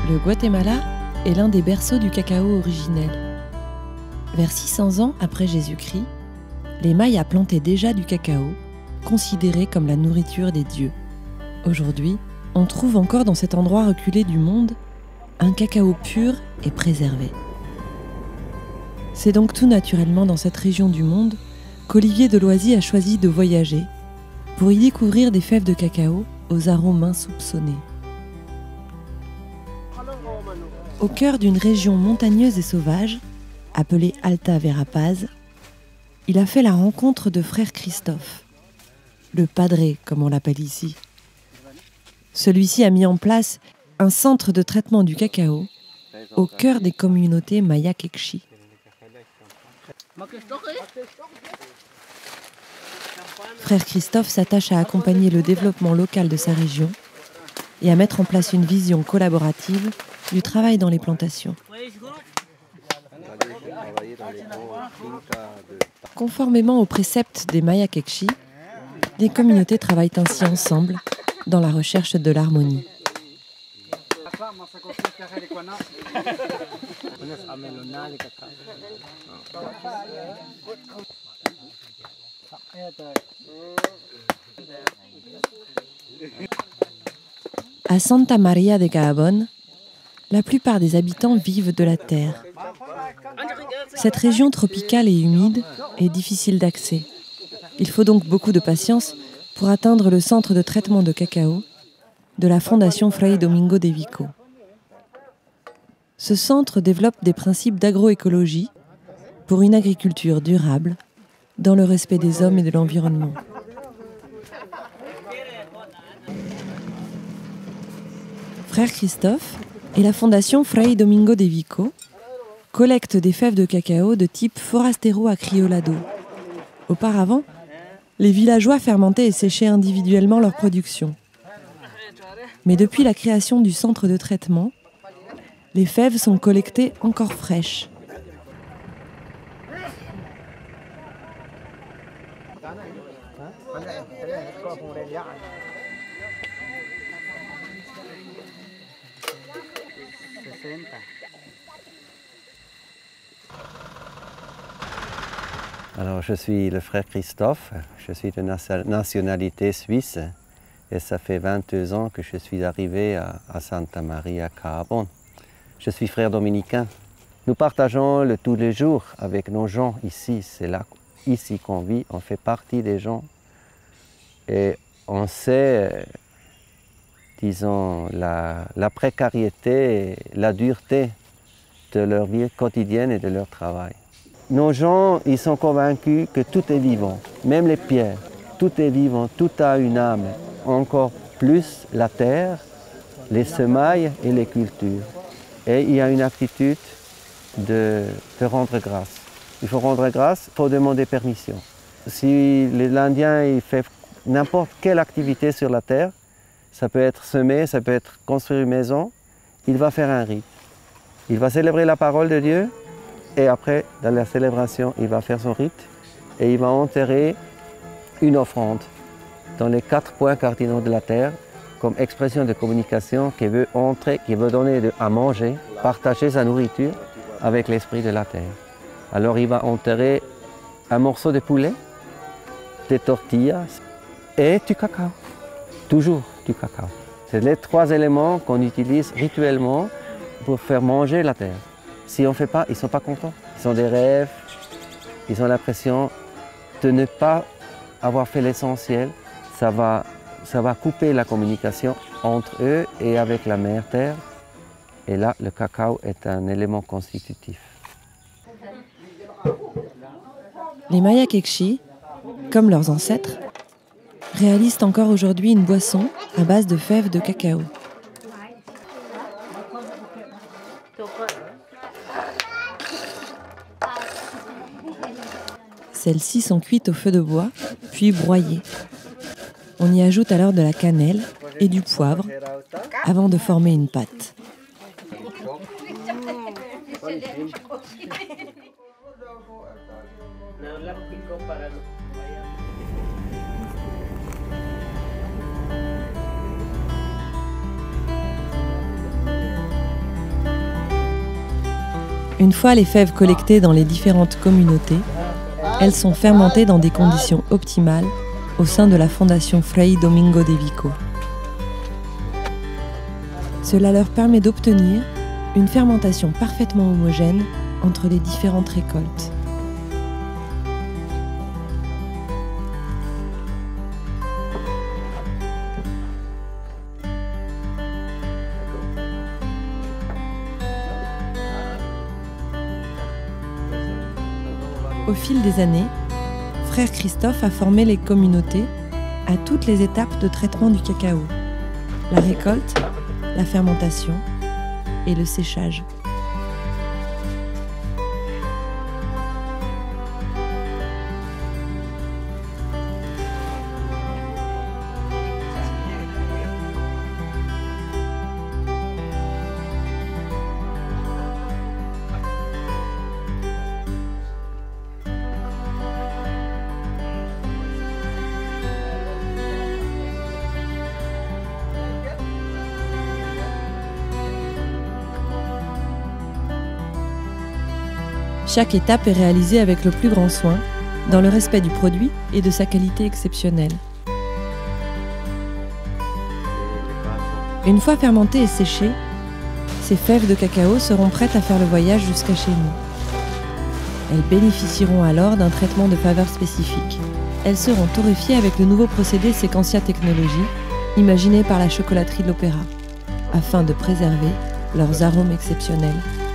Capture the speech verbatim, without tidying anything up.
Le Guatemala est l'un des berceaux du cacao originel. Vers six cents ans après Jésus-Christ, les Mayas plantaient déjà du cacao, considéré comme la nourriture des dieux. Aujourd'hui, on trouve encore dans cet endroit reculé du monde un cacao pur et préservé. C'est donc tout naturellement dans cette région du monde qu'Olivier Deloisy a choisi de voyager pour y découvrir des fèves de cacao aux arômes insoupçonnés. Au cœur d'une région montagneuse et sauvage, appelée Alta Verapaz, il a fait la rencontre de frère Christophe, le padré comme on l'appelle ici. Celui-ci a mis en place un centre de traitement du cacao au cœur des communautés Maya Quechí. Frère Christophe s'attache à accompagner le développement local de sa région et à mettre en place une vision collaborative du travail dans les plantations. Conformément aux préceptes des Maya Quechí, les communautés travaillent ainsi ensemble dans la recherche de l'harmonie. À Santa Maria de Caabón, la plupart des habitants vivent de la terre. Cette région tropicale et humide est difficile d'accès. Il faut donc beaucoup de patience pour atteindre le centre de traitement de cacao de la Fondation Fray Domingo de Vico. Ce centre développe des principes d'agroécologie pour une agriculture durable dans le respect des hommes et de l'environnement. Frère Christophe et la Fondation Fray Domingo de Vico collectent des fèves de cacao de type Forastero Acriolado. Auparavant, les villageois fermentaient et séchaient individuellement leur production. Mais depuis la création du centre de traitement, les fèves sont collectées encore fraîches. Alors, je suis le frère Christophe, je suis de nationalité suisse et ça fait vingt-deux ans que je suis arrivé à, à Santa Maria Caabón. Je suis frère dominicain. Nous partageons le tous les jours avec nos gens ici, c'est là ici qu'on vit, on fait partie des gens et on sait, disons, la, la précarité et la dureté de leur vie quotidienne et de leur travail. Nos gens, ils sont convaincus que tout est vivant, même les pierres, tout est vivant, tout a une âme. Encore plus la terre, les semailles et les cultures. Et il y a une attitude de, de rendre grâce. Il faut rendre grâce, il faut demander permission. Si l'Indien fait n'importe quelle activité sur la terre, ça peut être semer, ça peut être construire une maison, il va faire un rite. Il va célébrer la parole de Dieu et après, dans la célébration, il va faire son rite et il va enterrer une offrande dans les quatre points cardinaux de la terre comme expression de communication qui veut entrer, qui veut donner de, à manger, partager sa nourriture avec l'esprit de la terre. Alors il va enterrer un morceau de poulet, des tortillas et du cacao. Toujours du cacao. C'est les trois éléments qu'on utilise rituellement pour faire manger la terre. Si on ne fait pas, ils ne sont pas contents. Ils ont des rêves, ils ont l'impression de ne pas avoir fait l'essentiel. Ça va, ça va couper la communication entre eux et avec la mère terre. Et là, le cacao est un élément constitutif. Les Maya Quechí, comme leurs ancêtres, réalisent encore aujourd'hui une boisson à base de fèves de cacao. Celles-ci sont cuites au feu de bois, puis broyées. On y ajoute alors de la cannelle et du poivre avant de former une pâte. Une fois les fèves collectées dans les différentes communautés, elles sont fermentées dans des conditions optimales au sein de la fondation Frei Domingo de Vico. Cela leur permet d'obtenir une fermentation parfaitement homogène entre les différentes récoltes. Au fil des années, Frère Christophe a formé les communautés à toutes les étapes de traitement du cacao, la récolte, la fermentation et le séchage. Chaque étape est réalisée avec le plus grand soin, dans le respect du produit et de sa qualité exceptionnelle. Une fois fermentées et séchées, ces fèves de cacao seront prêtes à faire le voyage jusqu'à chez nous. Elles bénéficieront alors d'un traitement de faveur spécifique. Elles seront torréfiées avec le nouveau procédé Séquentia Technologies, imaginé par la chocolaterie de l'Opéra, afin de préserver leurs arômes exceptionnels.